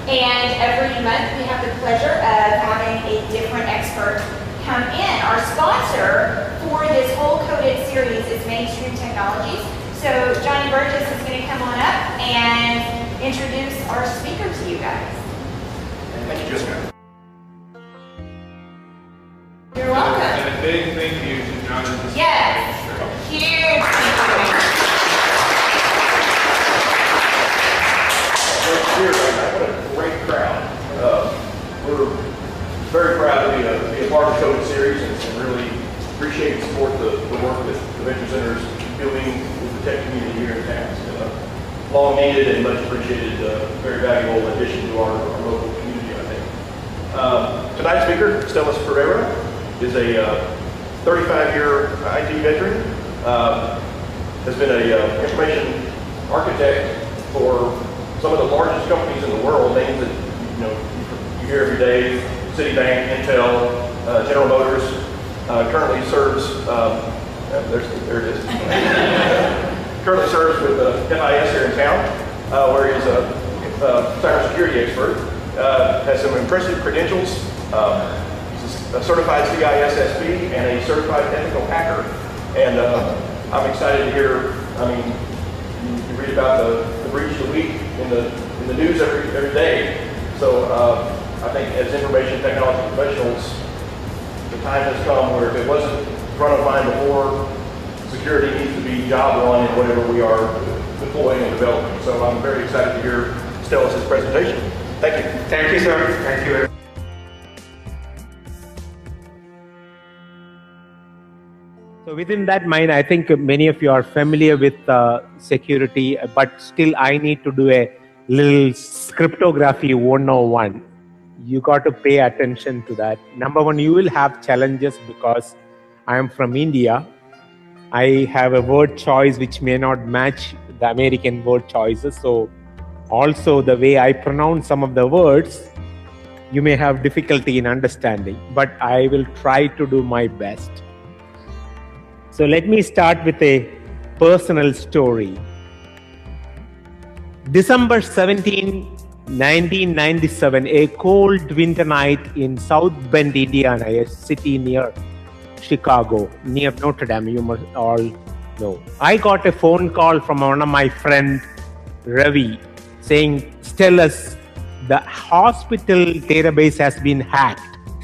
And every month we have the pleasure of having a different expert come in. Our sponsor for this whole coded series is Mainstream Technologies. So Johnny Burgess is going to come on up and introduce our speaker to you guys. Thank you, Jessica. You're welcome. And a big thank you to Johnny. Yes, huge thank you. Here, what a great crowd. We're very proud to be a part of the COVID series and really appreciate and support the work that the Venture Center is doing with the tech community here in town. It's been a long needed and much appreciated, very valuable addition to our local community, I think. Tonight's speaker, Stellis Pereira, is a 35-year IT veteran, has been an information architect for some of the largest companies in the world, names that you hear every day: Citibank, Intel, General Motors. Currently serves, there it is. Currently serves with FIS here in town, where he's a cybersecurity expert. Has some impressive credentials. He's a certified CISSP and a certified ethical hacker. And I'm excited to hear. I mean, you read about the breach of the week in the news every day. So I think as information technology professionals, the time has come where if it wasn't front of mind before, security needs to be job one in whatever we are deploying and developing. So I'm very excited to hear Stellis' presentation. Thank you. Thank you, sir. Thank you. So within that mind, I think many of you are familiar with security, but still I need to do a little cryptography 101. You got to pay attention to that. Number one, you will have challenges because I am from India. I have a word choice which may not match the American word choices. So also the way I pronounce some of the words, you may have difficulty in understanding, but I will try to do my best. So let me start with a personal story. December 17, 1997, a cold winter night in South Bend, Indiana, a city near Chicago, near Notre Dame, you must all know. I got a phone call from one of my friends, Ravi, saying, Stellis, the hospital database has been hacked.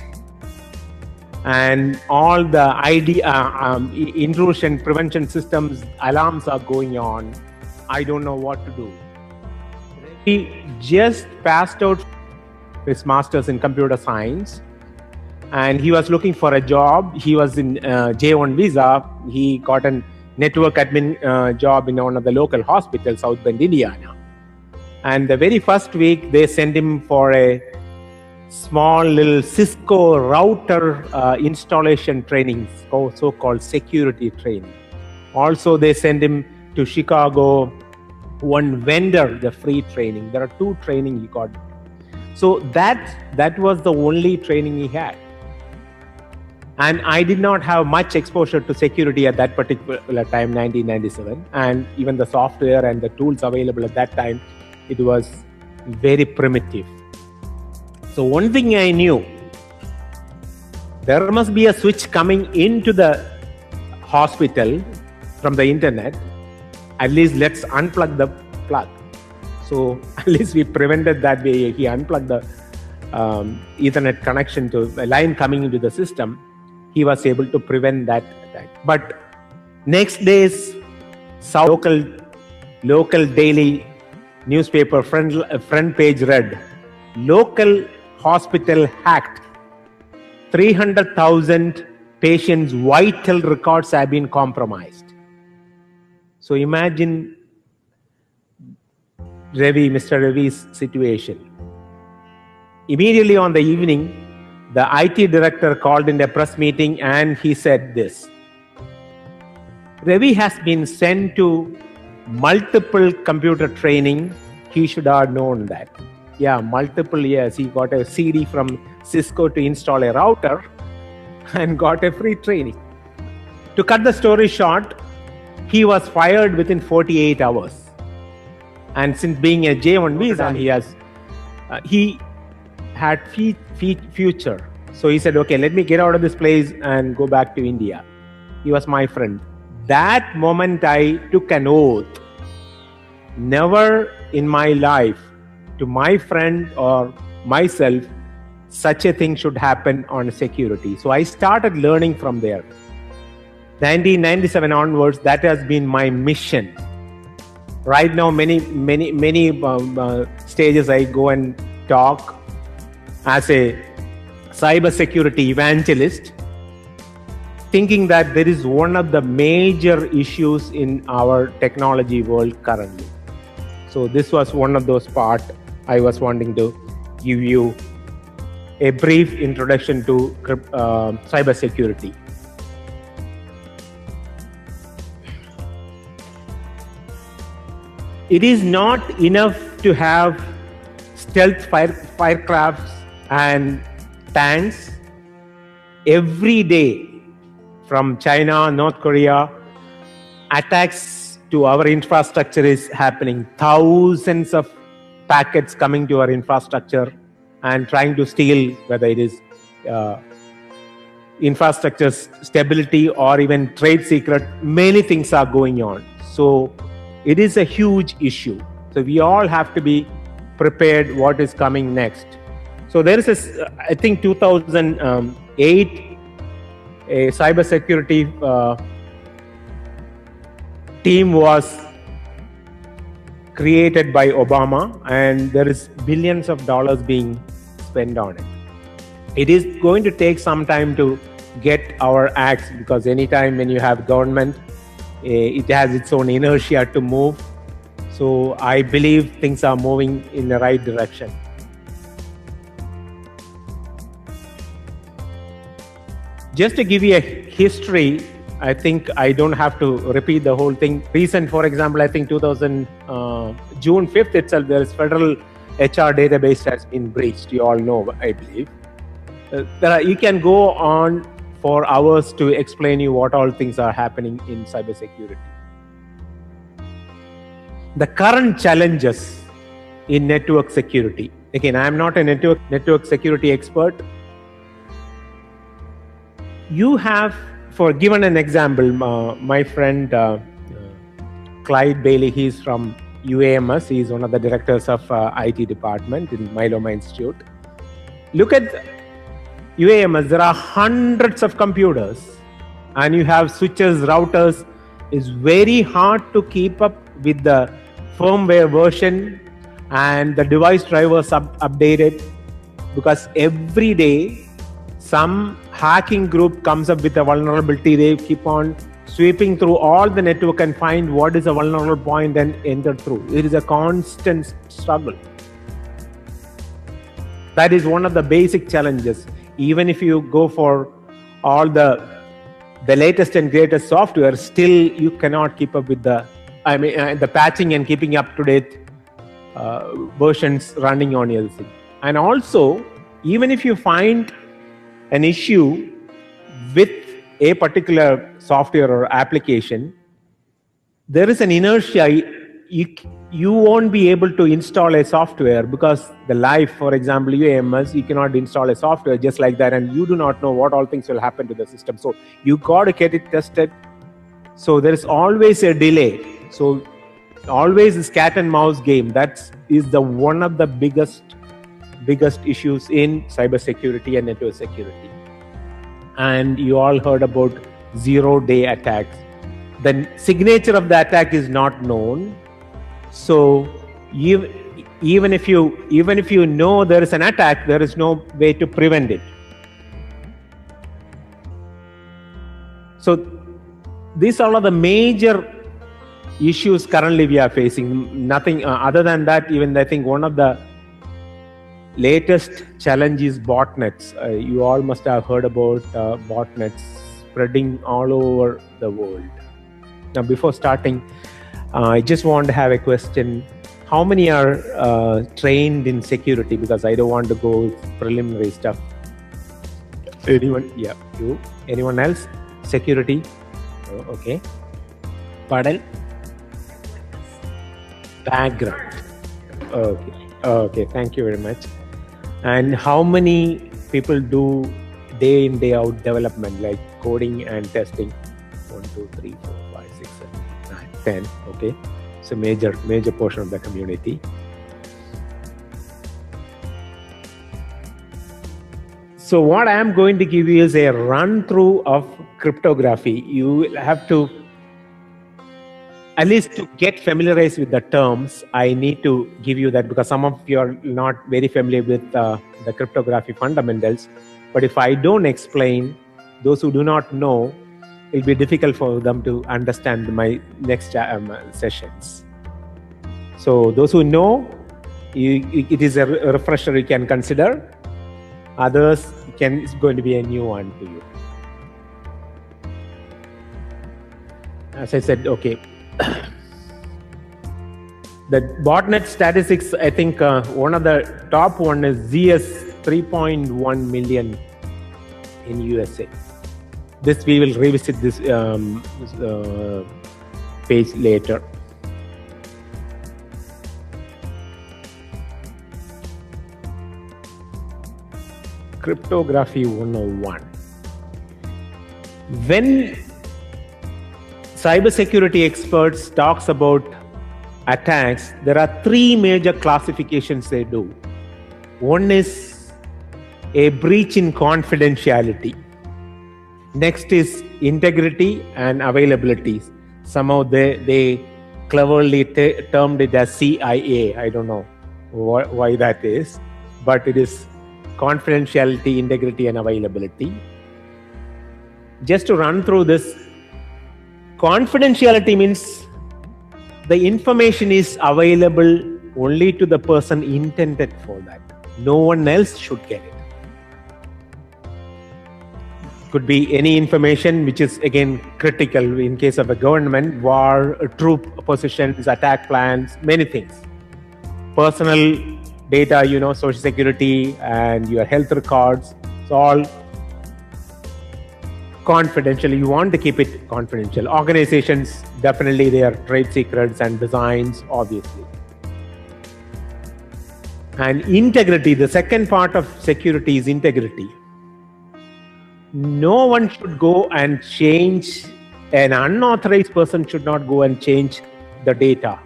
And all the intrusion prevention systems alarms are going on. I don't know what to do. He just passed out his master's in computer science, and he was looking for a job. He was in J1 visa. He got a network admin job in one of the local hospitals, South Bend, Indiana. And the very first week, they sent him for a small little Cisco router installation training, so-called security training. Also, they sent him to Chicago, one vendor, the free training. There are 2 training he got. So that was the only training he had. And I did not have much exposure to security at that particular time, 1997. And even the software and the tools available at that time, it was very primitive. So one thing I knew, there must be a switch coming into the hospital from the internet. At least let's unplug the plug. So at least we prevented that way. He unplugged the Ethernet connection to a line coming into the system. He was able to prevent that attack. But next day's local daily newspaper front page read, local hospital hacked. 300,000 patients' vital records have been compromised. So imagine Mr. Ravi's situation. Immediately on the evening, the IT director called in a press meeting and he said this. Ravi has been sent to multiple computer training. He should have known that. Yeah, multiple years. He got a CD from Cisco to install a router and got a free training. To cut the story short, he was fired within 48 hours. And since being a J1 visa, he has he had future. So he said, okay, let me get out of this place and go back to India. He was my friend. That moment I took an oath, never in my life to my friend or myself, such a thing should happen on security. So I started learning from there. 1997 onwards, that has been my mission. Right now, many stages I go and talk as a cybersecurity evangelist, thinking that there is one of the major issues in our technology world currently. So this was one of those parts I was wanting to give you a brief introduction to cybersecurity. It is not enough to have stealth firecrafts and tanks. Every day from China, North Korea, attacks to our infrastructure is happening. Thousands of packets coming to our infrastructure and trying to steal, whether it is infrastructure stability or even trade secret. Many things are going on. So it is a huge issue. So we all have to be prepared what is coming next. So there is a, I think 2008, a cybersecurity team was created by Obama, and there is billions of dollars being spent on it. It is going to take some time to get our acts, because anytime when you have government, it has its own inertia to move. So I believe things are moving in the right direction. Just to give you a history, I think I don't have to repeat the whole thing. Recent, for example, I think June 5th itself, there is federal HR database has been breached. You all know, I believe. You can go on for hours to explain you what all things are happening in cybersecurity. The current challenges in network security. Again, I am not a network security expert. You have, for given an example, my friend Clyde Bailey, he's from UAMS. He's one of the directors of IT department in Myeloma Institute. Look at UAMS, there are hundreds of computers and you have switches, routers. It's very hard to keep up with the firmware version and the device drivers updated, because every day some hacking group comes up with a vulnerability. They keep on sweeping through all the network and find what is a vulnerable point and enter through. It is a constant struggle. That is one of the basic challenges. Even if you go for all the latest and greatest software, still you cannot keep up with the patching and keeping up to date versions running on your thing. And also, even if you find an issue with a particular software or application, there is an inertia. You won't be able to install a software because the life, for example, UAMS, you cannot install a software just like that, and you do not know what all things will happen to the system. So you got to get it tested. So there is always a delay. So always this cat and mouse game. That is one of the biggest issues in cybersecurity and network security. And you all heard about zero-day attacks. The signature of the attack is not known. So even if you know there is an attack, there is no way to prevent it. So these are all the major issues currently we are facing. Nothing other than that. Even I think one of the latest challenge is botnets. You all must have heard about botnets spreading all over the world. Now, before starting, I just want to have a question. How many are trained in security? Because I don't want to go preliminary stuff. Anyone? Yeah, you. Anyone else? Security? Oh, okay. Pardon? Background. Okay. Okay. Thank you very much. And how many people do day in, day out development, like coding and testing? 1, 2, 3, 4, 5, 6, 7, 8, 9, 10. Okay. So major portion of the community. So what I am going to give you is a run through of cryptography. You will have to, at least to get familiarized with the terms, I need to give you that because some of you are not very familiar with the cryptography fundamentals. But if I don't explain, those who do not know, it will be difficult for them to understand my next sessions. So those who know, it is a refresher you can consider. Others it's going to be a new one to you. As I said, okay. The botnet statistics, I think one of the top one is ZS 3.1 million in USA. This we will revisit this page later. Cryptography 101. When cybersecurity experts talks about attacks, there are 3 major classifications they do. One is a breach in confidentiality. Next is integrity and availability. Somehow they cleverly termed it as CIA. I don't know why that is, but it is confidentiality, integrity, and availability. Just to run through this, confidentiality means the information is available only to the person intended for that. No one else should get it. Could be any information which is again critical in case of a government, war, troop positions, attack plans, many things. Personal data, social security and your health records, it's all confidential. You want to keep it confidential. Organizations, definitely they are trade secrets and designs, obviously. And integrity, the second part of security is integrity. No one should go and change, an unauthorized person should not go and change the data.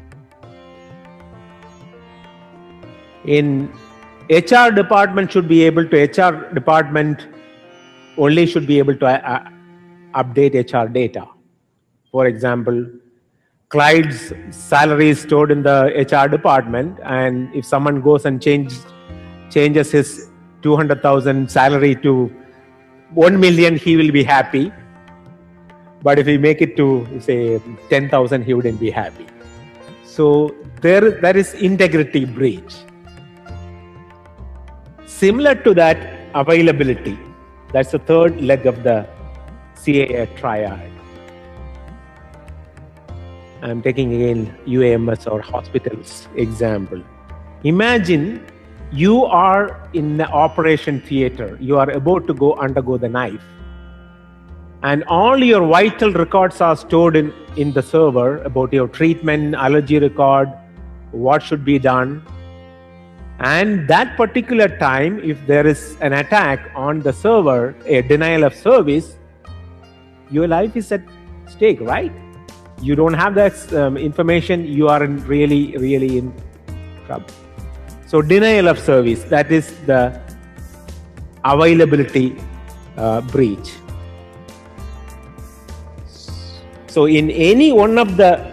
In HR department should be able to, HR department only should be able to update HR data. For example, Clyde's salary is stored in the HR department, and if someone goes and changes his 200,000 salary to 1 million, he will be happy. But if we make it to say 10,000, he wouldn't be happy. So there is integrity breach. Similar to that, availability. That's the third leg of the CAA triad. I'm taking again UAMS or hospitals example. Imagine you are in the operation theater. You are about to undergo the knife. And all your vital records are stored in the server about your treatment, allergy record, what should be done. And that particular time, if there is an attack on the server, a denial of service, your life is at stake, right? You don't have that information, you are really in trouble. So denial of service, that is the availability breach. So in any one of the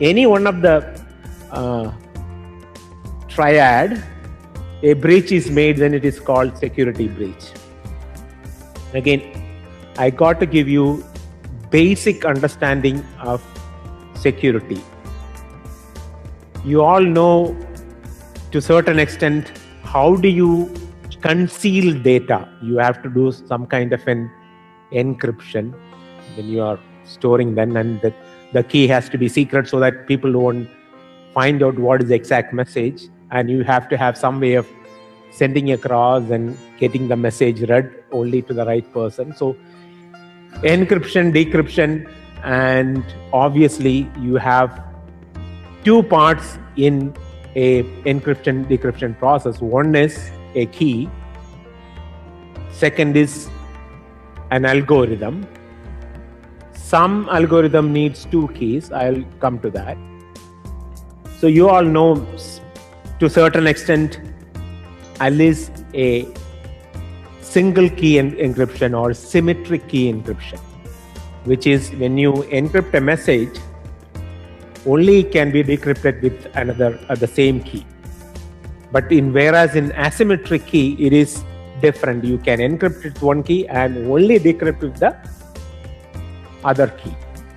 triad, a breach is made, then it is called security breach. Again, I got to give you basic understanding of security. You all know to a certain extent, how do you conceal data? You have to do some kind of an encryption when you are storing them, and the key has to be secret so that people won't find out what is the exact message, and you have to have some way of sending across and getting the message read only to the right person. So encryption, decryption, and obviously you have 2 parts in a encryption decryption process. One is a key, second is an algorithm. Some algorithm needs 2 keys. I'll come to that. So you all know to a certain extent at least a single key encryption or symmetric key encryption, which is when you encrypt a message, only it can be decrypted with another the same key. But whereas in asymmetric key, it is different. You can encrypt with one key and only decrypt with the other key.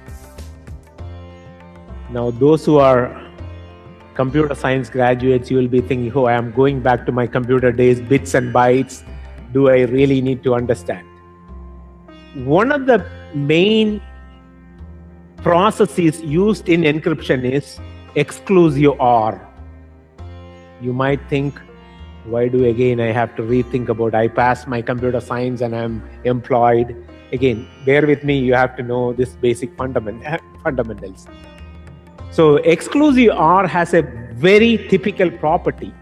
Now, those who are computer science graduates, you will be thinking, oh, I am going back to my computer days, bits and bytes. Do I really need to understand? One of the main processes used in encryption is exclusive OR. You might think, why do again I have to rethink about I passed my computer science and I'm employed? Again, bear with me, you have to know this basic fundamentals. So exclusive OR has a very typical property.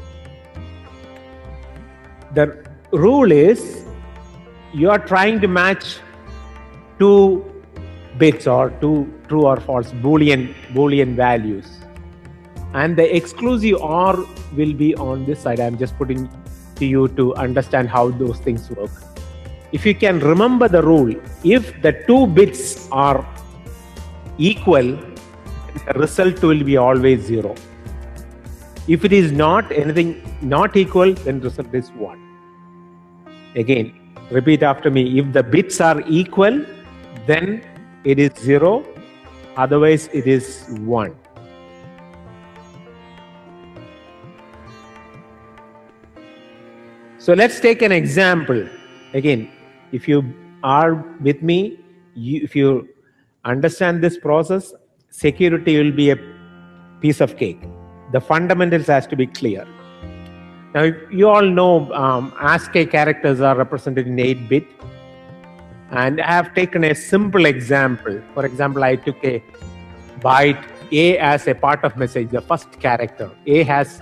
The rule is you are trying to match 2 bits or 2 true or false Boolean values. And the exclusive OR will be on this side. I'm just putting to you to understand how those things work. If you can remember the rule, if the 2 bits are equal, the result will be always 0. If it is not equal, then result is 1. Again, repeat after me. If the bits are equal, then it is 0. Otherwise, it is 1. So let's take an example. Again, if you are with me, if you understand this process, security will be a piece of cake. The fundamentals has to be clear. Now, you all know ASCII characters are represented in 8-bit. And I have taken a simple example. For example, I took a byte A as a part of message, the first character. A has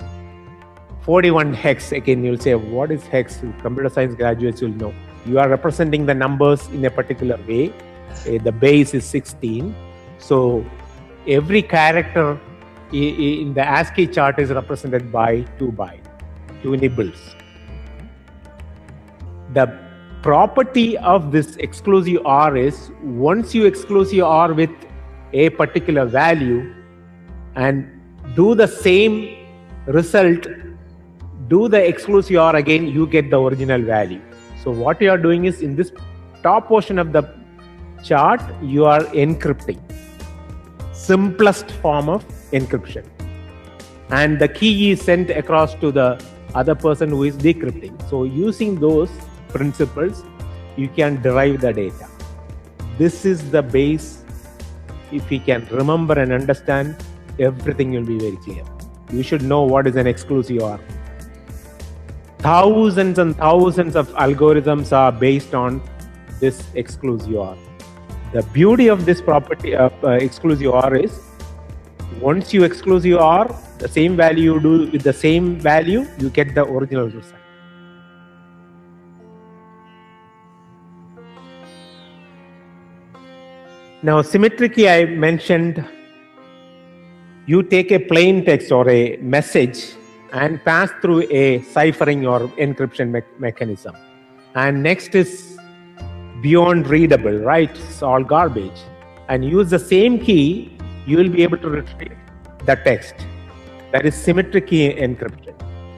41 hex. Again, you'll say, what is hex? Computer science graduates will know. You are representing the numbers in a particular way. The base is 16. So every character in the ASCII chart is represented by 2 bytes, 2 nibbles. The property of this exclusive OR is once you exclusive OR with a particular value and do the same result, do the exclusive OR again, you get the original value. So what you are doing is in this top portion of the chart, you are encrypting. Simplest form of encryption. And the key is sent across to the other person who is decrypting. So using those principles, you can derive the data. This is the base. If we can remember and understand, everything will be very clear. You should know what is an exclusive OR. Thousands and thousands of algorithms are based on this exclusive OR. The beauty of this property of exclusive OR is once you exclusive OR, the same value you do with the same value, you get the original result. Now, symmetrically, I mentioned you take a plain text or a message and pass through a ciphering or encryption mechanism. And next is beyond readable, right? It's all garbage. And use the same key, you will be able to retrieve the text. That is symmetric key encryption.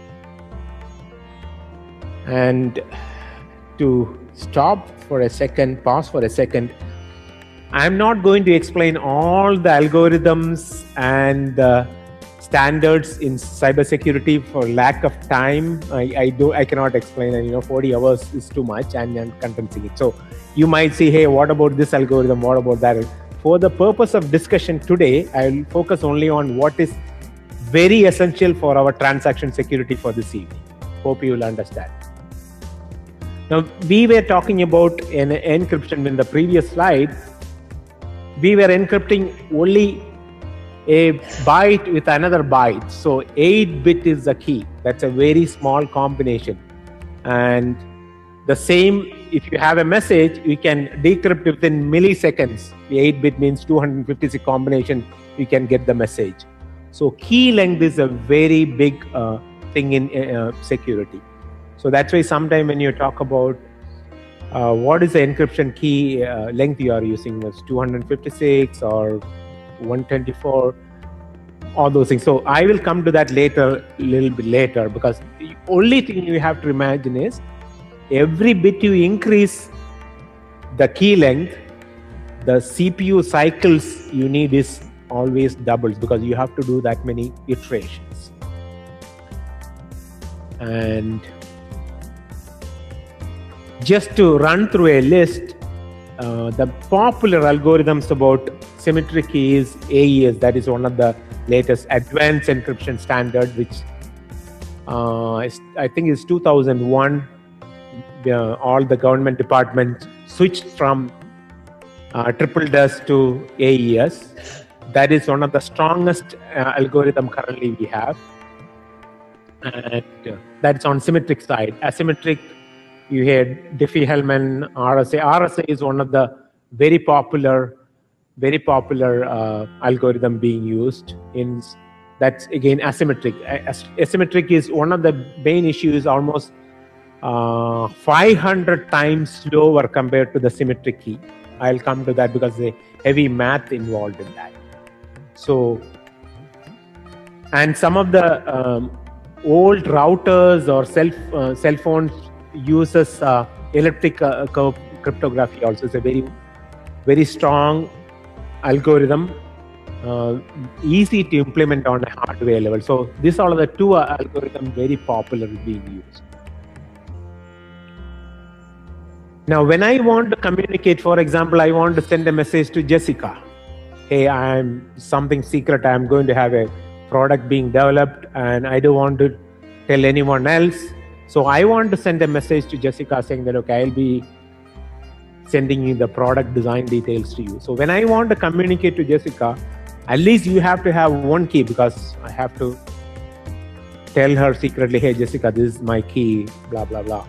And to stop for a second, pause for a second, I'm not going to explain all the algorithms and standards in cybersecurity for lack of time. I cannot explain, and 40 hours is too much, and I'm condensing it. So you might say, hey, what about this algorithm? What about that? For the purpose of discussion today, I will focus only on what is very essential for our transaction security for this evening. Hope you will understand. Now, we were talking about an encryption in the previous slide. We were encrypting only a byte with another byte. So 8-bit is the key. That's a very small combination. And the same, if you have a message, you can decrypt within milliseconds. The 8-bit means 256 combination, you can get the message. So key length is a very big thing in security. So that's why sometime when you talk about what is the encryption key length you are using, is 256 or 124, all those things. So I will come to that later, a little bit later, because the only thing you have to imagine is every bit you increase the key length, the CPU cycles you need is always doubles, because you have to do that many iterations. And just to run through a list, the popular algorithms about symmetric key is AES. That is one of the latest advanced encryption standard, which I think is 2001. All the government departments switched from triple DES to AES. That is one of the strongest algorithm currently we have. And that's on symmetric side. Asymmetric, you had Diffie-Hellman, RSA. RSA is one of the very popular algorithm being used in. That's again asymmetric. Asymmetric is one of the main issues, almost 500 times slower compared to the symmetric key. I'll come to that because there's heavy math involved in that. So, and some of the old routers or cell phones uses elliptic curve cryptography also. It's a very strong algorithm, easy to implement on a hardware level. So these are the two algorithms very popular being used. Now, when I want to communicate, for example, I want to send a message to Jessica. Hey, I'm something secret. I'm going to have a product being developed and I don't want to tell anyone else. So I want to send a message to Jessica saying that, okay, I'll be sending you the product design details to you. So when I want to communicate to Jessica, at least you have to have one key, because I have to tell her secretly, hey, Jessica, this is my key, blah, blah, blah.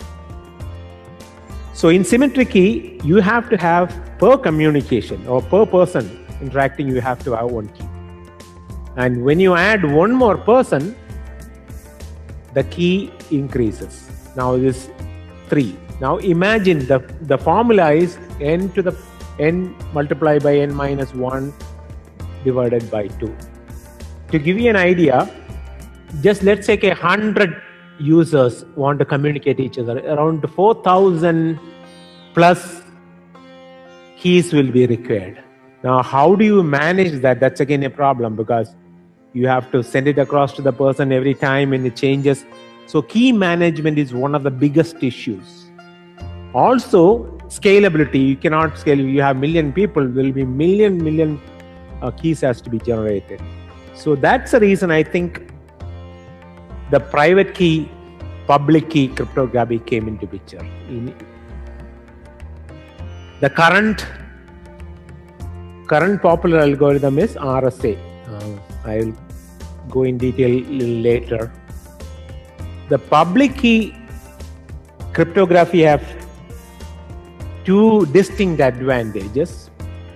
So in symmetric key, you have to have per communication or per person interacting, you have to have one key. And when you add one more person, the key increases. Now it is 3. Now imagine the formula is n to the n multiplied by n minus 1 divided by 2. To give you an idea, just let's say 100 users want to communicate each other. Around 4,000 plus keys will be required. Now, how do you manage that? That's again a problem, because you have to send it across to the person every time and it changes. So key management is one of the biggest issues. Also, scalability. You cannot scale. You have million people, there will be million keys has to be generated. So that's the reason I think the private key, public key cryptography came into picture. The current popular algorithm is RSA. I will go in detail a little later. The public key cryptography have two distinct advantages.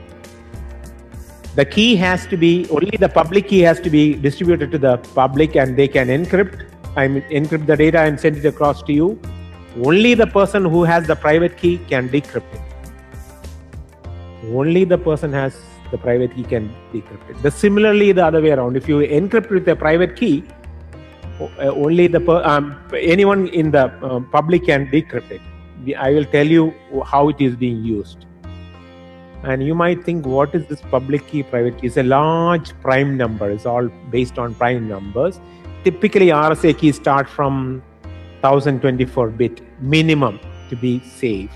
The key has to be, only the public key has to be distributed to the public and they can encrypt. Encrypt the data and send it across to you. Only the person who has the private key can decrypt it. Only the person has the private key can decrypt it. Similarly, the other way around. If you encrypt with a private key, only anyone in the public can decrypt it. I will tell you how it is being used. And you might think, what is this public key, private key? It's a large prime number. It's all based on prime numbers. Typically, RSA keys start from 1024 bit minimum to be safe.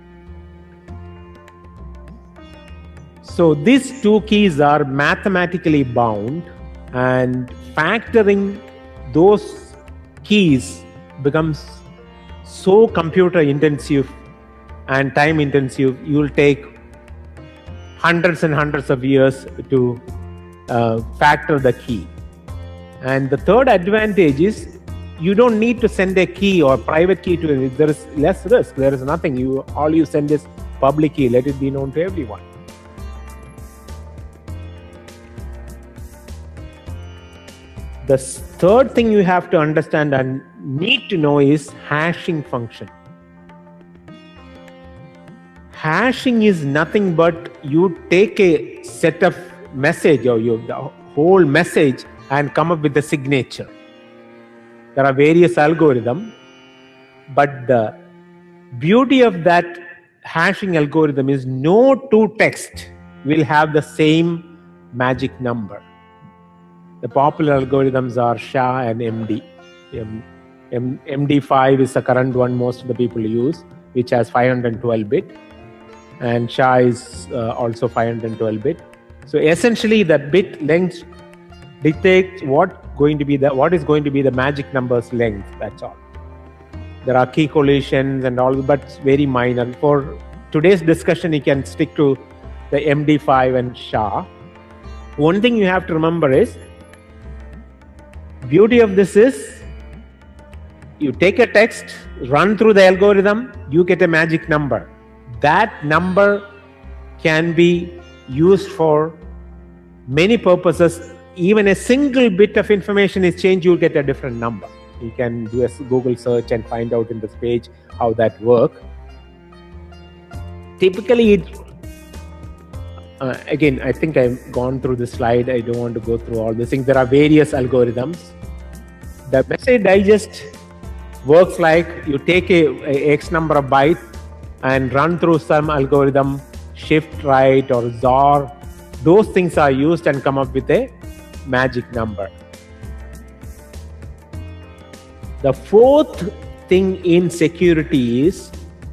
So these two keys are mathematically bound, and factoring those keys becomes so computer intensive and time intensive. You will take hundreds and hundreds of years to factor the key. And the third advantage is you don't need to send a key or private key to it. There is less risk. There is nothing. All you send is public key. Let it be known to everyone. The third thing you have to understand and need to know is hashing function. Hashing is nothing but you take a set of message or the whole message and come up with a signature. There are various algorithms, but the beauty of that hashing algorithm is no two texts will have the same magic number. The popular algorithms are SHA and MD. MD5 is the current one most of the people use, which has 512 bit, and SHA is also 512 bit. So essentially, the bit length dictates what is going to be the magic number's length. That's all. There are key collisions and all, but it's very minor. For today's discussion, you can stick to the MD5 and SHA. One thing you have to remember is, beauty of this is, you take a text, run through the algorithm, you get a magic number. That number can be used for many purposes. Even a single bit of information is changed, you'll get a different number. You can do a Google search and find out in this page how that works. Typically, again, I think I've gone through the slide. I don't want to go through all these things. There are various algorithms. The message digest works like you take a X number of bytes and run through some algorithm, shift right or XOR. Those things are used and come up with a magic number. The fourth thing in security is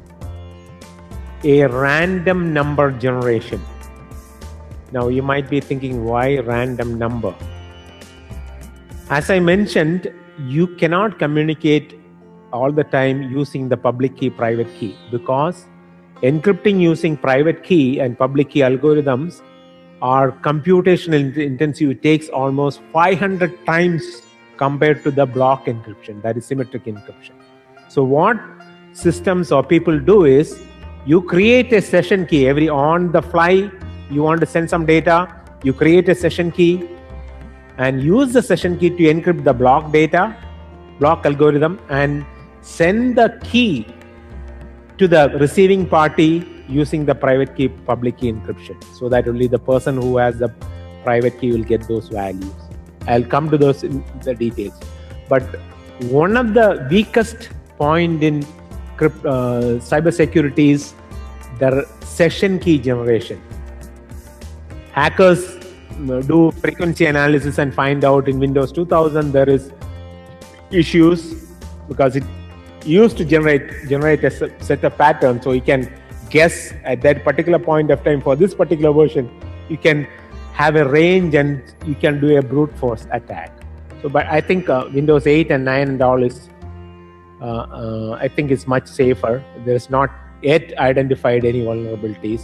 a random number generation. Now you might be thinking, why random number? As I mentioned, you cannot communicate all the time using the public key, private key, because encrypting using private key and public key algorithms are computational intensive. It takes almost 500 times compared to the block encryption, that is symmetric encryption. So what systems or people do is, you create a session key on the fly. You want to send some data, you create a session key and use the session key to encrypt the block data, block algorithm, and send the key to the receiving party using the private key, public key encryption, so that only the person who has the private key will get those values. I'll come to those in the details. But one of the weakest point in cybersecurity is the session key generation. Hackers do frequency analysis and find out in Windows 2000 there is issues because it used to generate a set of patterns, so you can guess at that particular point of time for this particular version, you can have a range and you can do a brute force attack. So, but I think Windows 8 and 9 and all is, I think it's much safer. There is not yet identified any vulnerabilities.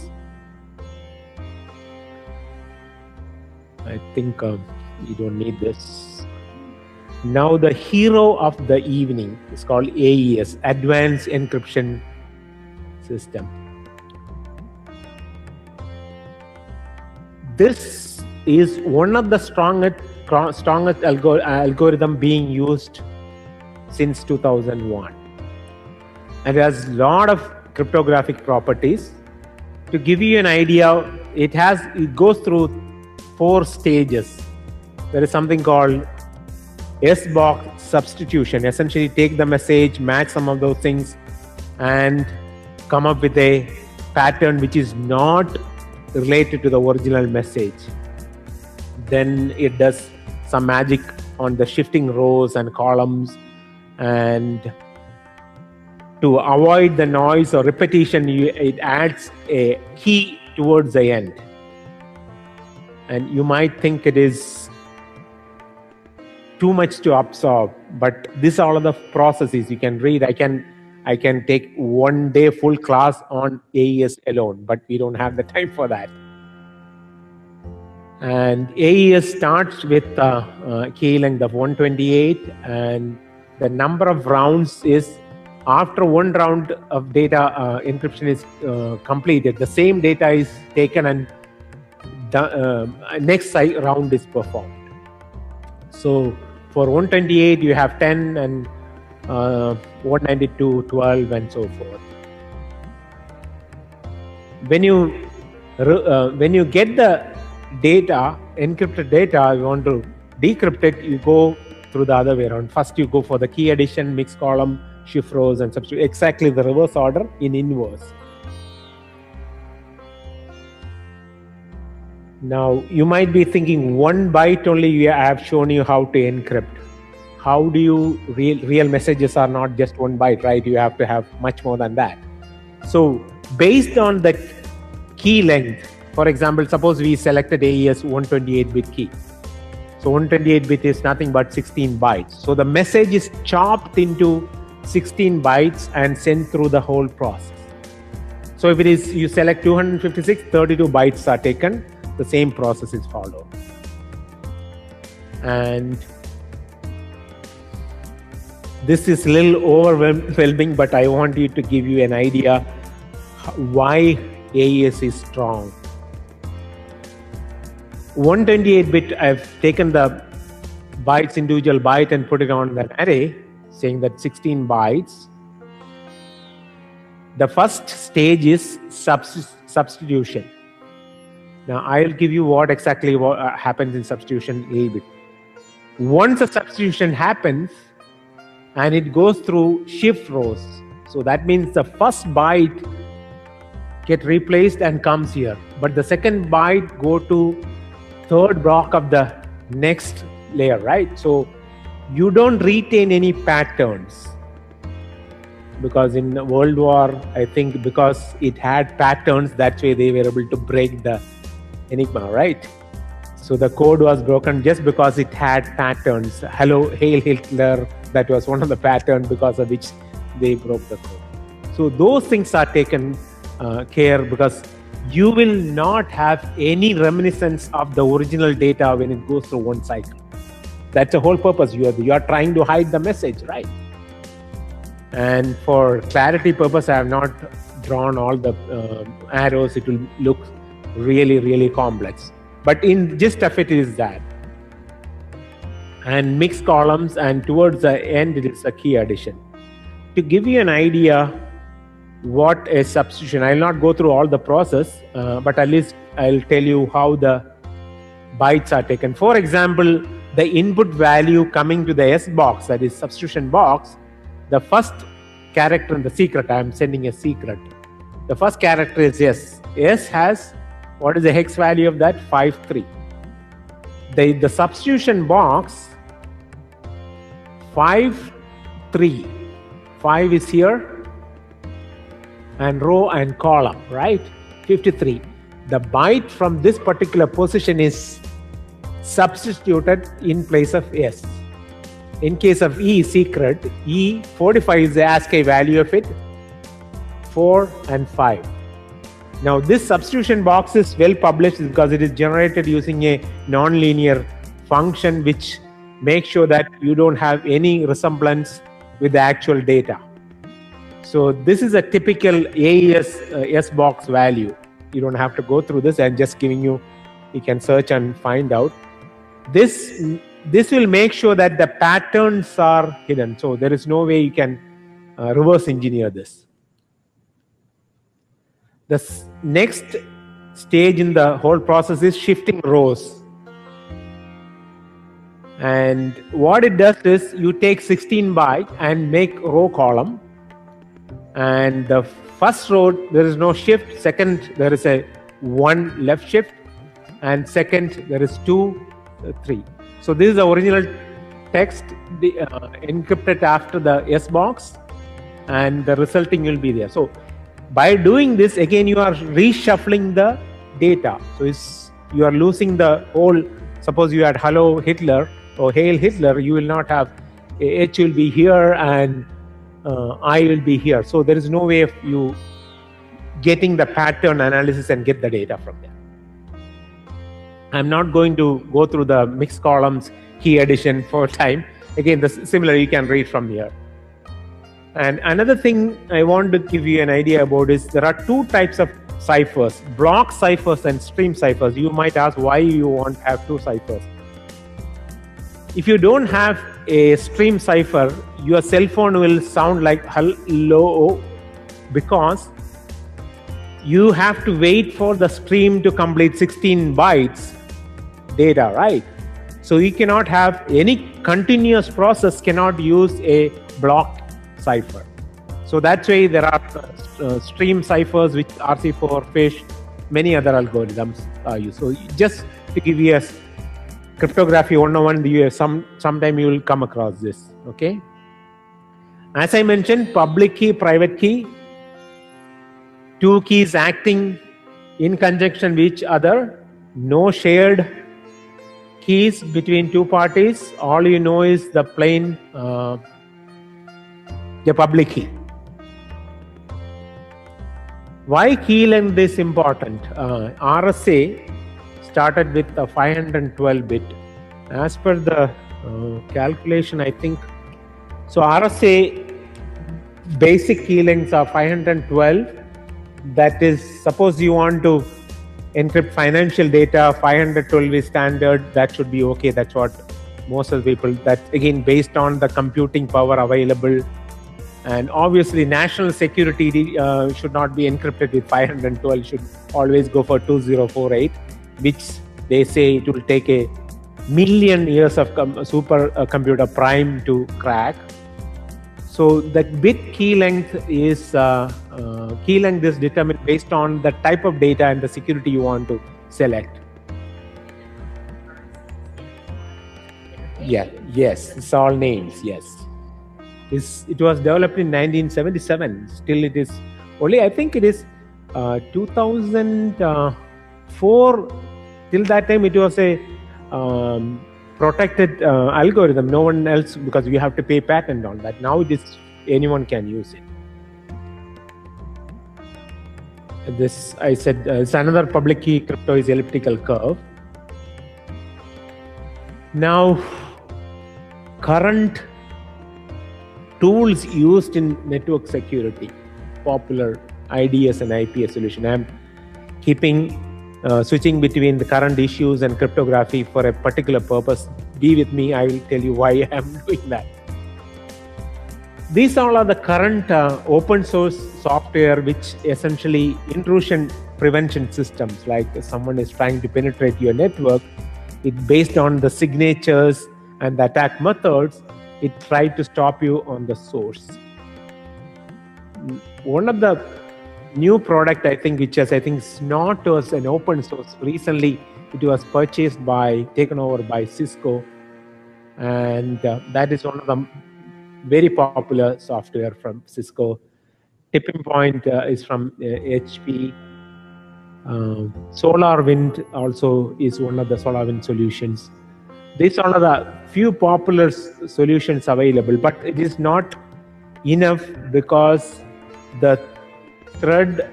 I think you don't need this. Now the hero of the evening is called AES, Advanced Encryption System. This is one of the strongest algorithm being used since 2001. And it has a lot of cryptographic properties. To give you an idea, it goes through 4 stages. There is something called S-box substitution. Essentially take the message, match some of those things and come up with a pattern which is not related to the original message. Then it does some magic on the shifting rows and columns, and to avoid the noise or repetition, it adds a key towards the end. And you might think it is too much to absorb, but these are all of the processes you can read. I can take one day full class on AES alone, but we don't have the time for that. And AES starts with a key length of 128, and the number of rounds is, after one round of data encryption is completed, the same data is taken and the next round is performed. So for 128 you have 10, and 192, 12, and so forth. When you get the data, encrypted data, you want to decrypt it, you go through the other way around. First you go for the key addition, mix column, shift rows, and substitute, exactly the reverse order in inverse. Now you might be thinking, 1 byte only I have shown you how to encrypt. How do you, real messages are not just 1 byte, right? You have to have much more than that. So based on the key length, for example, suppose we selected AES 128-bit key. So 128-bit is nothing but 16 bytes. So the message is chopped into 16 bytes and sent through the whole process. So if it is, you select 256, 32 bytes are taken, the same process is followed. And this is a little overwhelming, but I want you to give you an idea why AES is strong. 128-bit, I've taken the bytes, individual byte, and put it on an array, saying that 16 bytes. The first stage is substitution. Now I'll give you what exactly happens in substitution a little bit. Once a substitution happens, and it goes through shift rows, so that means the first byte get replaced and comes here, but the second byte go to third block of the next layer, right? So you don't retain any patterns, because in World War, I think because it had patterns, that's why they were able to break the Enigma, right? So the code was broken just because it had patterns. Hello, Hail Hitler, that was one of the patterns because of which they broke the code. So those things are taken care, because you will not have any reminiscence of the original data when it goes through one cycle. That's the whole purpose. You are trying to hide the message, right? And for clarity purpose, I have not drawn all the arrows. It will look really, really complex. But in gist of it is that. And mix columns, and towards the end it is a key addition. To give you an idea what a substitution, I'll not go through all the process, but at least I'll tell you how the bytes are taken. For example, the input value coming to the S box, that is substitution box, the first character in the secret, I am sending a secret. The first character is S. S has, what is the hex value of that? 53. The substitution box, 53. 5 is here, and row and column, right? 53. The byte from this particular position is substituted in place of S. In case of E secret, E 45 is the ASCII value of it, 4 and 5. Now this substitution box is well published because it is generated using a nonlinear function which makes sure that you don't have any resemblance with the actual data. So this is a typical AES S box value. You don't have to go through this. I'm just giving you can search and find out. This will make sure that the patterns are hidden. So there is no way you can reverse engineer this. The next stage in the whole process is shifting rows. And what it does is you take 16 byte and make row column. And the first row, there is no shift. Second, there is a 1 left shift. And second, there is 2, 3. So this is the original text encrypted after the S box, and the resulting will be there. So by doing this, again, you are reshuffling the data. So you are losing the whole, suppose you had hello Hitler or hail Hitler, you will not have H will be here and I will be here. So there is no way of you getting the pattern analysis and get the data from there. I'm not going to go through the mixed columns key addition for time. Again, similar, you can read from here. And another thing I want to give you an idea about is there are two types of ciphers, block ciphers and stream ciphers. You might ask why you want to have two ciphers. If you don't have a stream cipher, your cell phone will sound like hello, because you have to wait for the stream to complete 16 bytes data, right? So you cannot have any continuous process, cannot use a block cipher. So that's why there are stream ciphers which RC4, FISH, many other algorithms are used. So just to give you a cryptography 101, sometime you will come across this, okay? As I mentioned, public key, private key, two keys acting in conjunction with each other, no shared keys between two parties. All you know is the plain, the public key. Why key length is important? RSA started with a 512-bit. As per the calculation, I think, so RSA basic key lengths are 512. That is, suppose you want to encrypt financial data, 512 is standard, that should be okay. That's what most of the people, that's again based on the computing power available. And obviously national security should not be encrypted with 512, should always go for 2048, which they say it will take a million years of supercomputer prime to crack. So the bit key length is determined based on the type of data and the security you want to select. Yeah, yes, it's all names, yes. It was developed in 1977. Still it is only, I think it is 2004. Till that time it was a protected algorithm. No one else, because you have to pay patent on that. Now it is, anyone can use it. This, I said, it's another public key crypto is elliptical curve. Now, current tools used in network security, popular IDS and IPS solution. I'm keeping switching between the current issues and cryptography for a particular purpose. Be with me, I will tell you why I'm doing that. These all are the current open source software which essentially intrusion prevention systems, like someone is trying to penetrate your network, it based on the signatures and the attack methods, it tried to stop you on the source. One of the new product, I think, which is, I think, Snort was an open source. Recently, it was purchased taken over by Cisco, and that is one of the very popular software from Cisco. Tipping Point is from HP. SolarWind also is one of the SolarWind solutions. These are the few popular solutions available, but it is not enough because the thread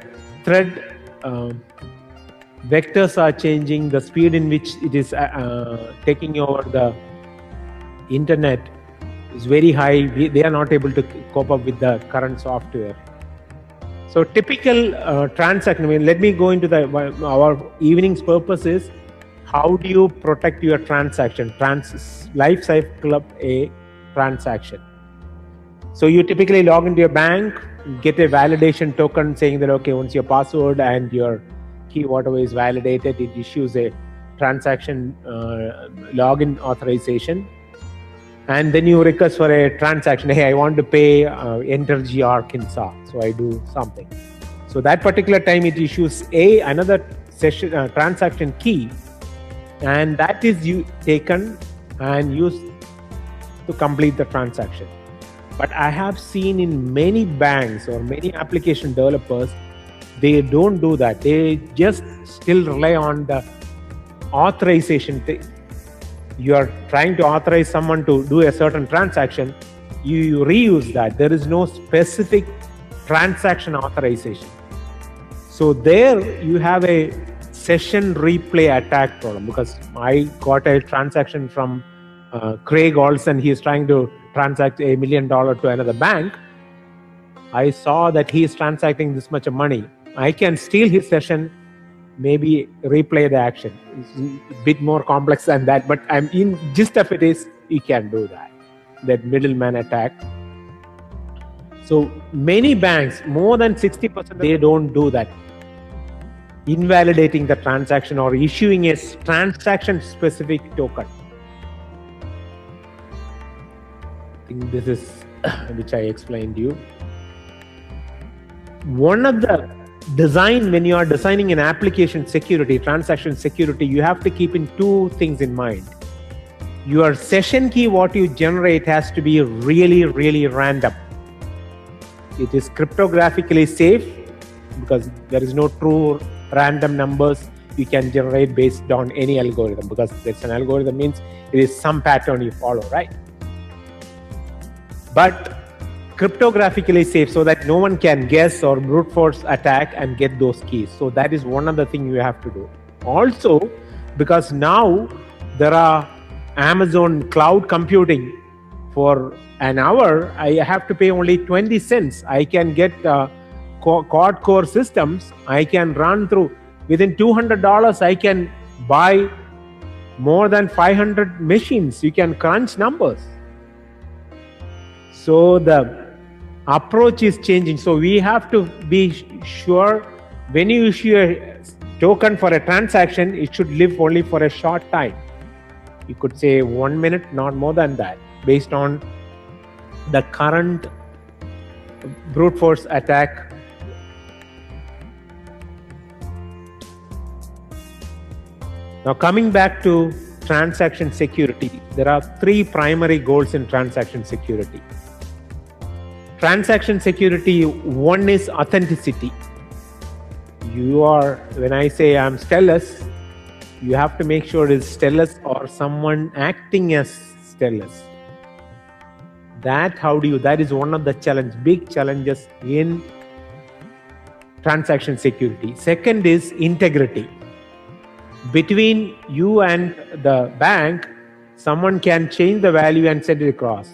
vectors are changing. The speed in which it is taking over the internet is very high. They are not able to cope up with the current software. So typical transaction, I mean, let me go into our evening's purpose is, how do you protect your transaction? Life cycle of a transaction. So you typically log into your bank, get a validation token saying that, okay, once your password and your key, whatever is validated, it issues a transaction login authorization. And then you request for a transaction. Hey, I want to pay Entergy Arkansas. So I do something. So that particular time it issues another session transaction key, and that is taken and used to complete the transaction. But I have seen in many banks or many application developers, they don't do that. They just still rely on the authorization thing. You are trying to authorize someone to do a certain transaction, you reuse that. There is no specific transaction authorization. So there you have a session replay attack problem, because I got a transaction from Craig Olson. He is trying to transact $1 million to another bank. I saw that he is transacting this much of money. I can steal his session, maybe replay the action. It's a bit more complex than that, but I'm in gist of it is you can do that middleman attack. So many banks, more than 60%, they don't do that. Invalidating the transaction or issuing a transaction-specific token. I think this is which I explained to you. One of the design, when you are designing an application security, transaction security, you have to keep in two things in mind. Your session key, what you generate, has to be really, really random. It is cryptographically safe because there is no true random numbers you can generate based on any algorithm, because it's an algorithm means it is some pattern you follow, right? But cryptographically safe so that no one can guess or brute force attack and get those keys. So that is one of the things you have to do. Also, because now there are Amazon cloud computing, for an hour, I have to pay only 20 cents. I can get quad core systems. I can run through, within $200, I can buy more than 500 machines. You can crunch numbers. So the approach is changing. So we have to be sure when you issue a token for a transaction, it should live only for a short time. You could say 1 minute, not more than that, based on the current brute force attack. Now coming back to transaction security, there are three primary goals in transaction security. Transaction security, one is authenticity. When I say I'm Stellus, you have to make sure it's Stellus or someone acting as Stellus. That is one of the big challenges in transaction security. Second is integrity. Between you and the bank, someone can change the value and send it across.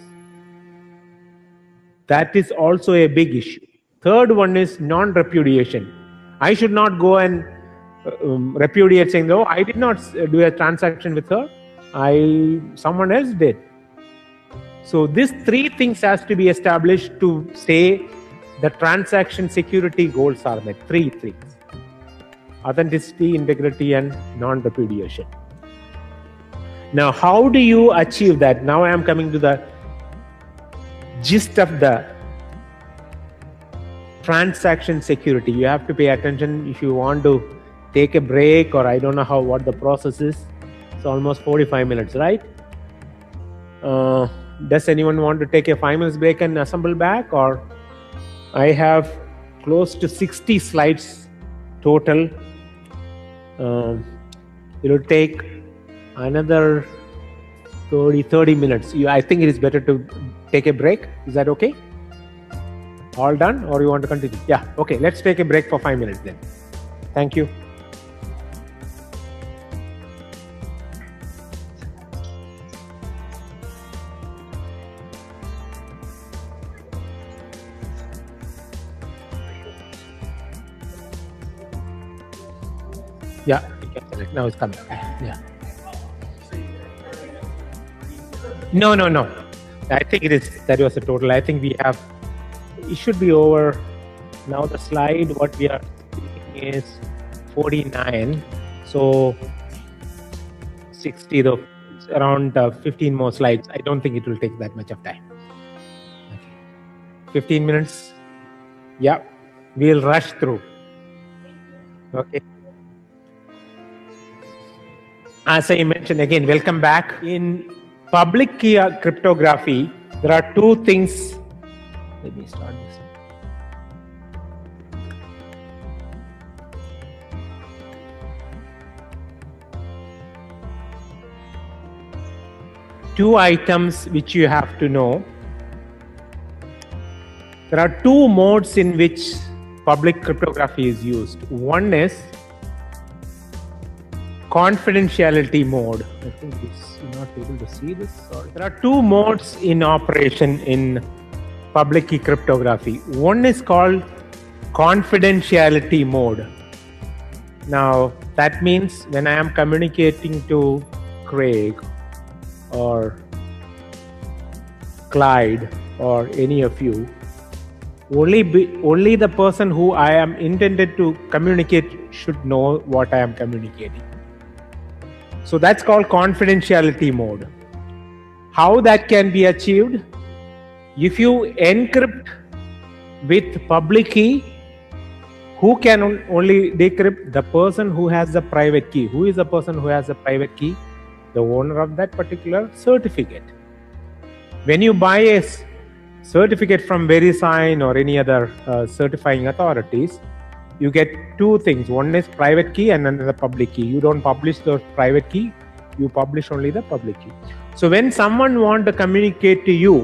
That is also a big issue. Third one is non-repudiation. I should not go and repudiate saying, no, I did not do a transaction with her. Someone else did. So these three things has to be established to say the transaction security goals are met. Three things: authenticity, integrity, and non-repudiation. Now, how do you achieve that? Now I am coming to the gist of the transaction security. You have to pay attention if you want to take a break, or I don't know what the process is. It's almost 45 minutes, right? Does anyone want to take a 5 minutes break and assemble back? Or I have close to 60 slides total. It will take another 30 minutes. I think it is better to take a break. Is that okay? All done, or you want to continue? Yeah, okay. Let's take a break for 5 minutes then. Thank you. Yeah, you can select. Now it's coming. Yeah. No. I think that was the total. I think it should be over. Now the slide, what we are seeing is 49. So 60, though, around 15 more slides. I don't think it will take that much of time. Okay. 15 minutes. Yeah, we'll rush through. Okay. As I mentioned again, welcome back. In public key cryptography, there are two things. Let me start this. Two items which you have to know. There are two modes in which public cryptography is used. One is confidentiality mode. I think you're not able to see this. Sorry. There are two modes in operation in public key cryptography. One is called confidentiality mode. Now, that means when I am communicating to Craig or Clyde or any of you, only the person who I am intended to communicate should know what I am communicating. So that's called confidentiality mode. How that can be achieved? If you encrypt with public key, who can only decrypt? The person who has the private key. Who is the person who has the private key? The owner of that particular certificate. When you buy a certificate from VeriSign or any other certifying authorities, you get two things. One is private key and another public key. You don't publish the private key, you publish only the public key. So when someone wants to communicate to you,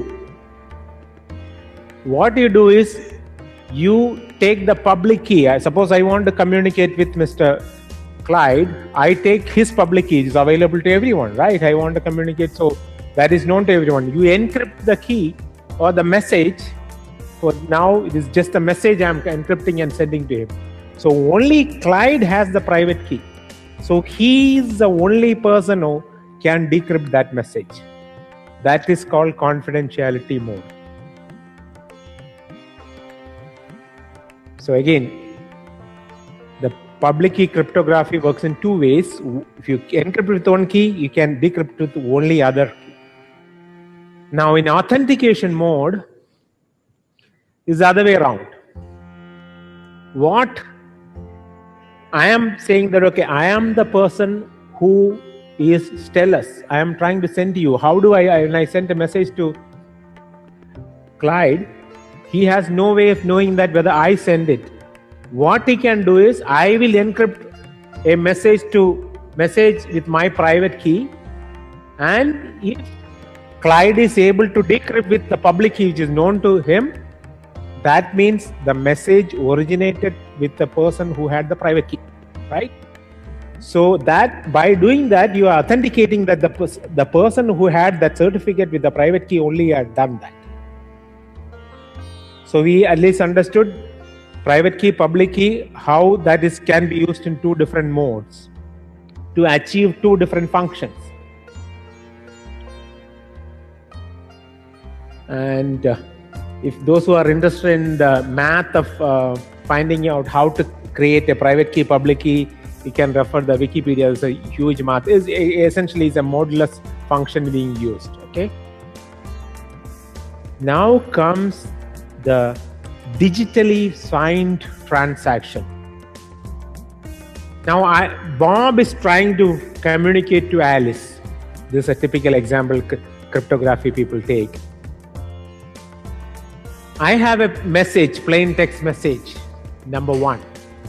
what you do is you take the public key. Suppose I want to communicate with Mr. Clyde, I take his public key. It's available to everyone, right? I want to communicate, so that is known to everyone. You encrypt the key or the message. For now, it is just a message I'm encrypting and sending to him. So only Clyde has the private key. So he is the only person who can decrypt that message. That is called confidentiality mode. So again, the public key cryptography works in two ways. If you encrypt with one key, you can decrypt with only other key. Now in authentication mode, is the other way around. What I am saying that, okay, I am the person who is Stellus. I am trying to send to you. How do when I send a message to Clyde, he has no way of knowing that whether I send it. What he can do is, I will encrypt a message with my private key, and if Clyde is able to decrypt with the public key which is known to him, that means the message originated with the person who had the private key, right? So that by doing that, you are authenticating that the person who had that certificate with the private key only had done that. So we at least understood private key, public key, how that can be used in two different modes to achieve two different functions. And if those who are interested in the math of finding out how to create a private key, public key, you can refer the Wikipedia. It's a huge math. Essentially, it's a modulus function being used. Okay. Now comes the digitally signed transaction. Now Bob is trying to communicate to Alice. This is a typical example cryptography people take. I have a message, plain text message, number one.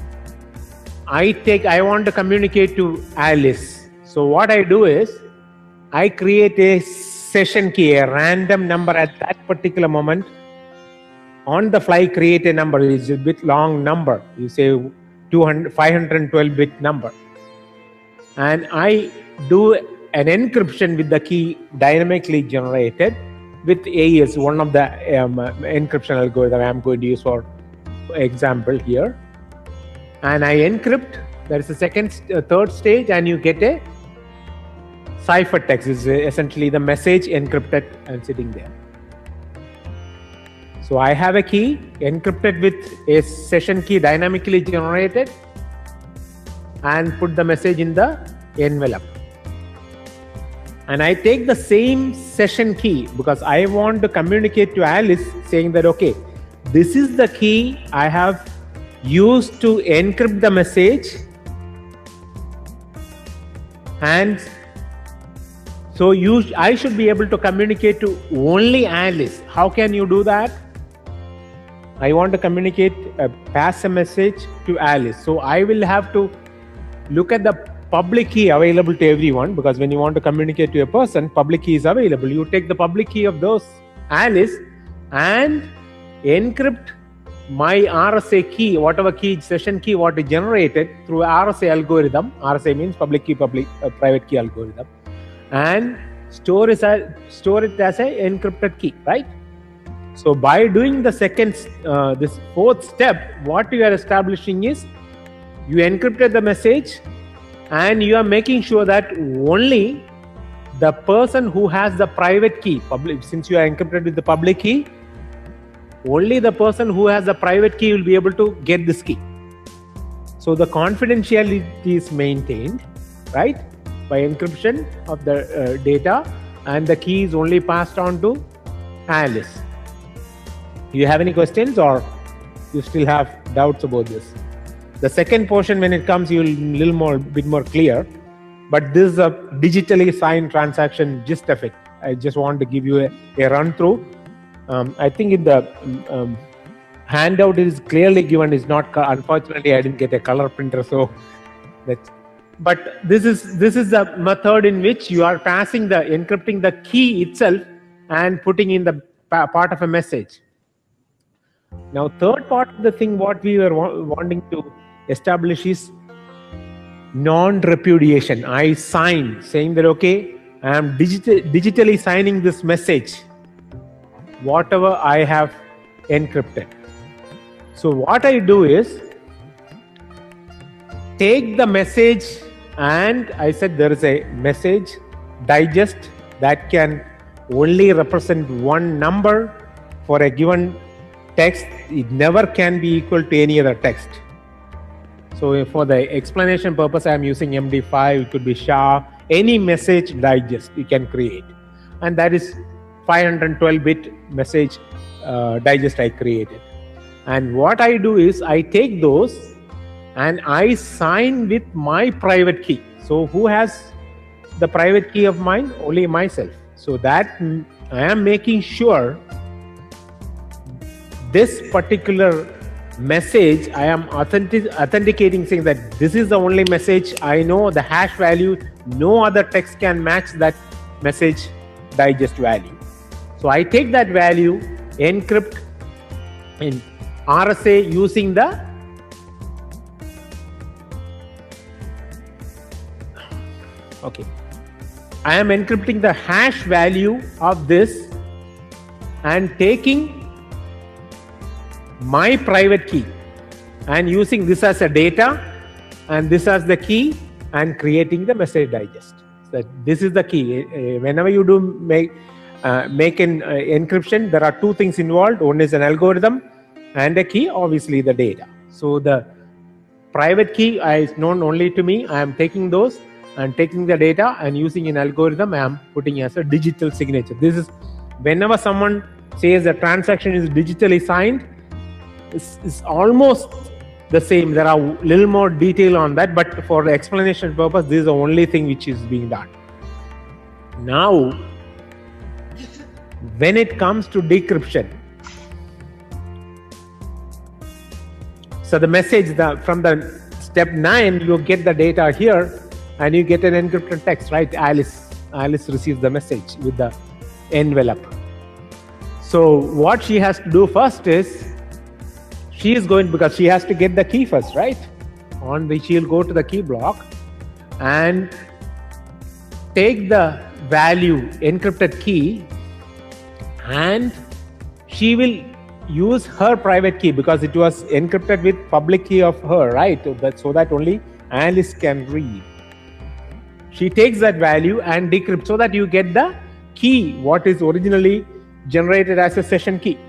I want to communicate to Alice. So what I do is, I create a session key, a random number at that particular moment. On the fly, create a number. It's a bit long number. You say 512-bit number. And I do an encryption with the key dynamically generated with AES, one of the encryption algorithm I'm going to use for example here. And I encrypt. There is a third stage, and you get a ciphertext. Is essentially the message encrypted and sitting there. So I have a key encrypted with a session key dynamically generated, and put the message in the envelope. And I take the same session key because I want to communicate to Alice saying that, okay, this is the key I have used to encrypt the message. And so I should be able to communicate to only Alice. How can you do that? I want to pass a message to Alice. So I will have to look at the public key available to everyone, because when you want to communicate to a person, public key is available. You take the public key of those Alice and encrypt my RSA key, whatever key, session key, what is generated through RSA algorithm. RSA means public key, private key algorithm, and store it as a encrypted key, right? So by doing the second, this fourth step, what you are establishing is you encrypted the message, and you are making sure that only the person who has the private key, since you are encrypted with the public key, only the person who has the private key will be able to get this key. So the confidentiality is maintained, right, by encryption of the data, and the key is only passed on to Alice. Do you have any questions, or you still have doubts about this? The second portion, when it comes, you'll bit more clear. But this is a digitally signed transaction gist of it. I just want to give you a run through. I think in the handout it is clearly given. Is not, unfortunately, I didn't get a color printer, so that's. But this is the method in which you are encrypting the key itself and putting in the part of a message. Now, third part of the thing, what we were wanting to establish is non-repudiation. I sign, saying that, okay, I am digitally signing this message, whatever I have encrypted. So what I do is take the message, and I said there is a message digest that can only represent one number for a given text. It never can be equal to any other text. So for the explanation purpose, I am using MD5. It could be SHA, any message digest you can create, and that is 512-bit message digest I created. And what I do is I take those and I sign with my private key. So who has the private key of mine? Only myself. So that I am making sure this particular message I am authenticating, saying that this is the only message I know, the hash value, no other text can match that message digest value. So I take that value, encrypt in RSA using the I am encrypting the hash value of this and taking my private key and using this as a data and this as the key and creating the message digest. So this is the key. Whenever you do make an encryption, there are two things involved. One is an algorithm and a key, obviously the data. So the private key is known only to me. I am taking those and taking the data and using an algorithm, I am putting as a digital signature. This is whenever someone says a transaction is digitally signed, it's almost the same. There are a little more detail on that, but for the explanation purpose, this is the only thing which is being done. Now, when it comes to decryption, so the message from the step 9, you get the data here and you get an encrypted text, right? Alice receives the message with the envelope. So what she has to do first is, she is going, because she has to get the key first, right? On which she'll go to the key block and take the value, encrypted key, and she will use her private key because it was encrypted with public key of her, right? So that only Alice can read. She takes that value and decrypts so that you get the key, what is originally generated as a session key.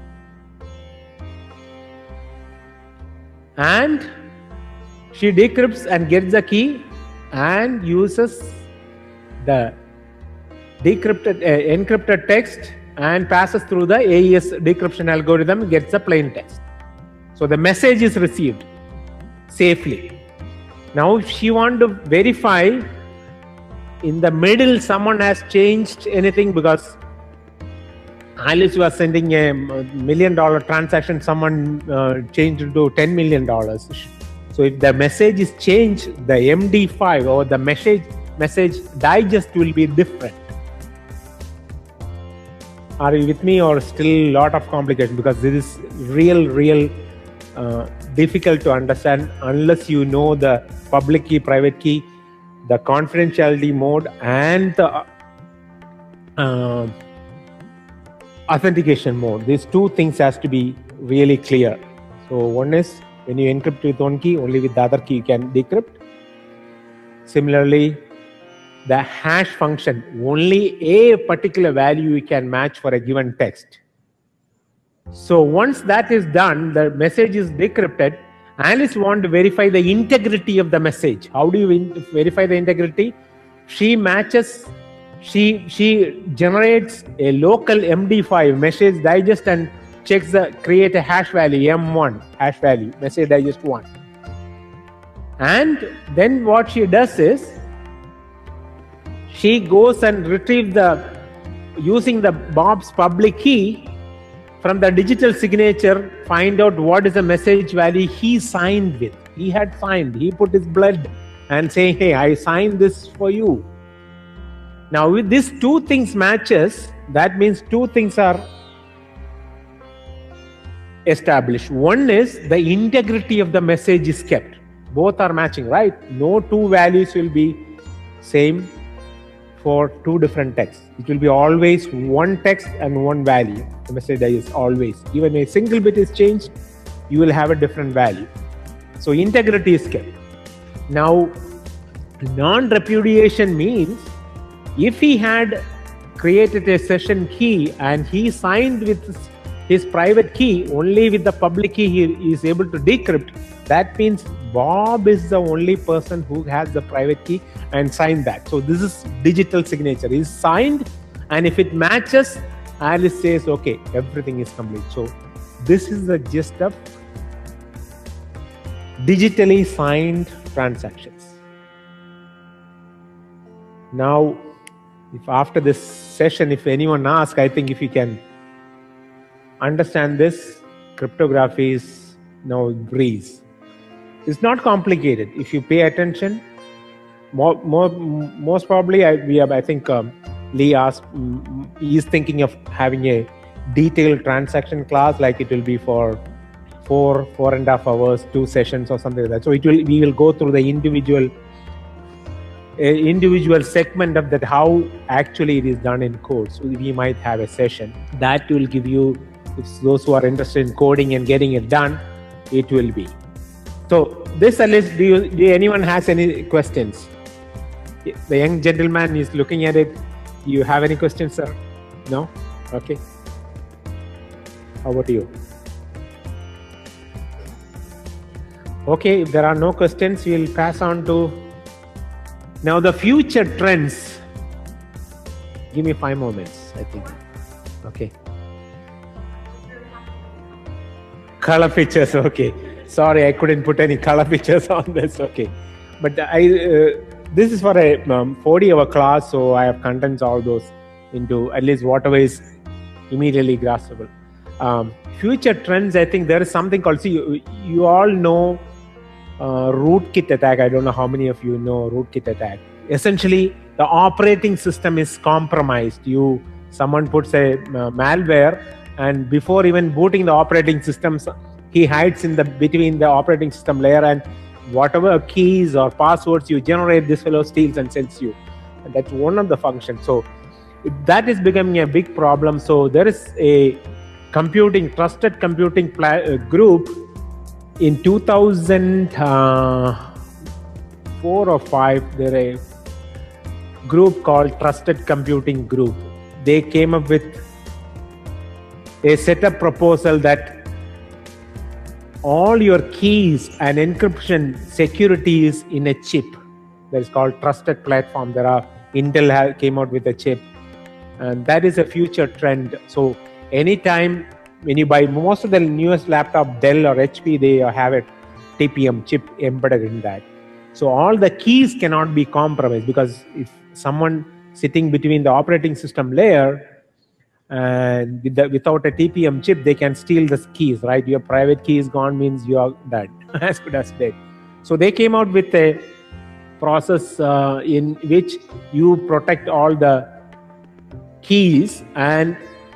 And she decrypts and gets the key and uses the encrypted text and passes through the AES decryption algorithm, gets the plain text. So the message is received safely. Now if she wants to verify in the middle someone has changed anything, because Alice was sending a $1 million transaction, someone changed it to $10 million. So if the message is changed, the MD5 or the message digest will be different. Are you with me, or still a lot of complication? Because this is real difficult to understand unless you know the public key, private key, the confidentiality mode, and the authentication mode. These two things has to be really clear. So one is when you encrypt with one key, only with the other key you can decrypt. Similarly, the hash function, only a particular value you can match for a given text. So once that is done, the message is decrypted. Analysts want to verify the integrity of the message. How do you verify the integrity? She matches, she generates a local MD5 message digest and checks create a hash value, M1 hash value, message digest 1. And then what she does is, she goes and retrieves using the Bob's public key from the digital signature, find out what is the message value he signed with. He had signed, he put his blood and saying, hey, I signed this for you. Now with these two things matches, that means two things are established. One is the integrity of the message is kept. Both are matching, right? No two values will be same for two different texts. It will be always one text and one value. The message is always, even a single bit is changed, you will have a different value. So integrity is kept. Now, non-repudiation means if he had created a session key and he signed with his private key, only with the public key he is able to decrypt, that means Bob is the only person who has the private key and signed that. So this is digital signature. He's signed, and if it matches, Alice says, okay, everything is complete. So this is the gist of digitally signed transactions. Now, if after this session, if anyone asks, I think if you can understand this, cryptography is now breeze. It's not complicated. If you pay attention, most probably, I think Lee asked, he's thinking of having a detailed transaction class, like it will be for 4.5 hours, 2 sessions or something like that. So we will go through the individual segment of that, how actually it is done in code. So we might have a session that will give you, if those who are interested in coding and getting it done, it will be. So this list, do anyone has any questions? The young gentleman is looking at it. Do you have any questions, sir? No? Okay. How about you? Okay, if there are no questions, we will pass on to now the future trends. Give me 5 moments, I think. Okay. Color pictures, okay. Sorry, I couldn't put any color pictures on this, okay. But this is for a 40-hour class, so I have condensed all those into at least whatever is immediately graspable. Future trends, I think there is something called, see, you all know rootkit attack. I don't know how many of you know rootkit attack. Essentially, the operating system is compromised. Someone puts a malware, and before even booting the operating system, he hides in between the operating system layer, and whatever keys or passwords you generate, this fellow steals and sends you. And that's one of the functions. So that is becoming a big problem. So there is a trusted computing group in 2004 or 5. There is a group called Trusted Computing Group. They came up with a setup proposal that all your keys and encryption security is in a chip. That is called Trusted Platform. Intel came out with a chip, and that is a future trend. So anytime when you buy most of the newest laptop, Dell or HP, they have a TPM chip embedded in that. So all the keys cannot be compromised, because if someone sitting between the operating system layer and without a TPM chip, they can steal the keys, right? Your private key is gone, means you are dead, as good as dead. So they came out with a process in which you protect all the keys, and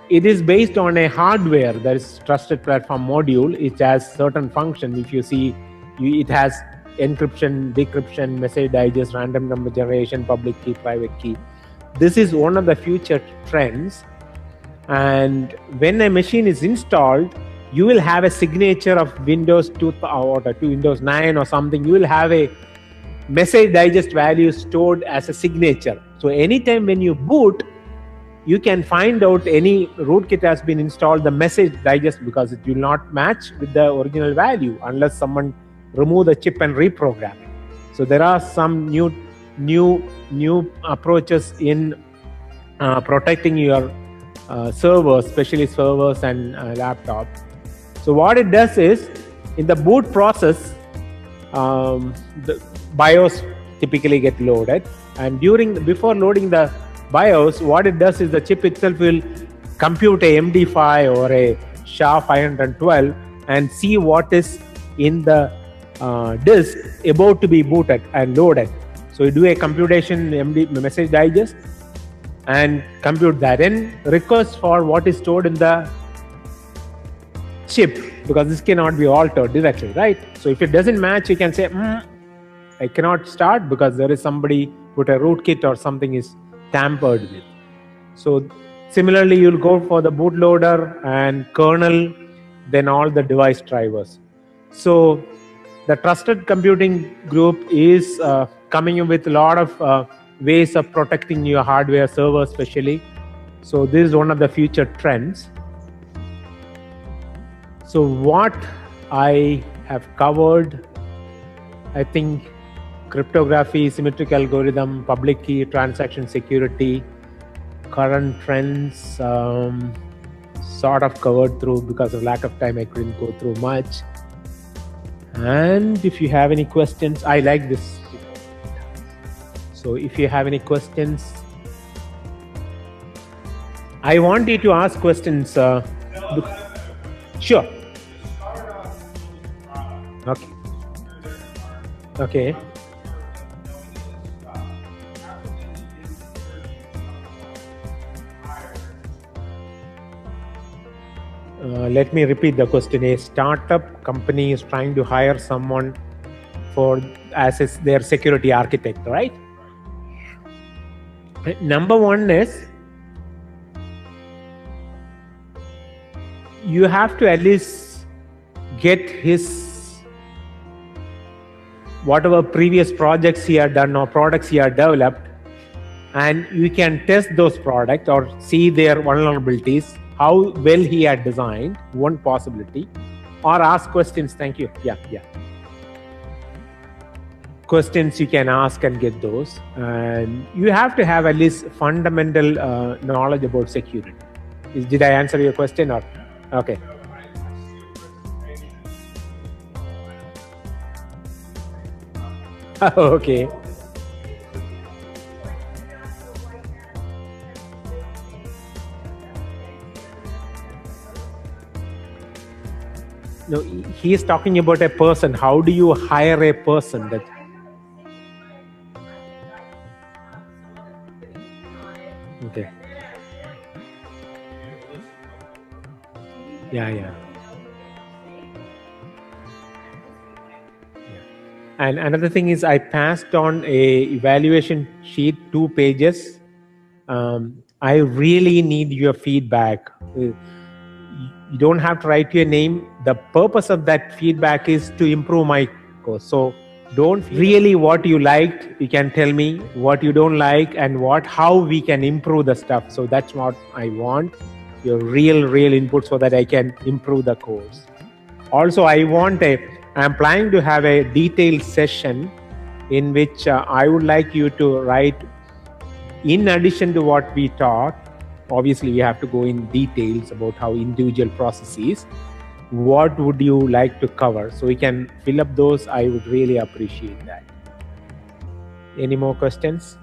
it is based on a hardware, that is trusted platform module. It has certain function. If you see, it has encryption, decryption, message digest, random number generation, public key, private key. This is one of the future trends. And when a machine is installed, you will have a signature of Windows 2000 or Windows 9 or something. You will have a message digest value stored as a signature. So anytime when you boot, you can find out any rootkit has been installed, the message digest, because it will not match with the original value unless someone remove the chip and reprogram it. So there are some new approaches in protecting your servers, especially servers and laptops. So what it does is, in the boot process, the BIOS typically get loaded, and before loading the BIOS, what it does is the chip itself will compute a MD5 or a SHA-512 and see what is in the disk about to be booted and loaded. So you do a computation message digest and compute that, and request for what is stored in the chip, because this cannot be altered directly, right? So if it doesn't match, you can say, I cannot start because there is somebody put a rootkit or something is tampered with. So similarly, you'll go for the bootloader and kernel, then all the device drivers. So the Trusted Computing Group is coming in with a lot of ways of protecting your hardware, server especially. So this is one of the future trends. So what I have covered, I think cryptography, symmetric algorithm, public key, transaction security, current trends, sort of covered through. Because of lack of time, I couldn't go through much. And if you have any questions, I like this. So if you have any questions, I want you to ask questions. Sure. Okay. Okay. Let me repeat the question. A startup company is trying to hire someone as their security architect, right? Number one is, you have to at least get his whatever previous projects he had done or products he had developed, and you can test those products or see their vulnerabilities, how well he had designed, one possibility, or ask questions. Thank you. Yeah. Questions you can ask and get those. And you have to have at least fundamental knowledge about security. Did I answer your question or? Okay. Okay. No, he is talking about a person. How do you hire a person? That. Okay. Yeah. And another thing is, I passed on a evaluation sheet, 2 pages. I really need your feedback. You don't have to write your name. The purpose of that feedback is to improve my course. So don't really what you liked, you can tell me what you don't like and how we can improve the stuff. So that's what I want, your real input, so that I can improve the course. Also, I'm planning to have a detailed session in which I would like you to write, in addition to what we taught. Obviously, we have to go in details about how individual processes. What would you like to cover? So we can fill up those. I would really appreciate that. Any more questions?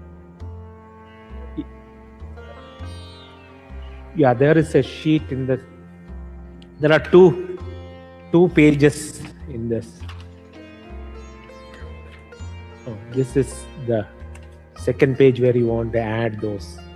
Yeah, there is a sheet in the. There are two pages in this. Oh, this is the second page where you want to add those.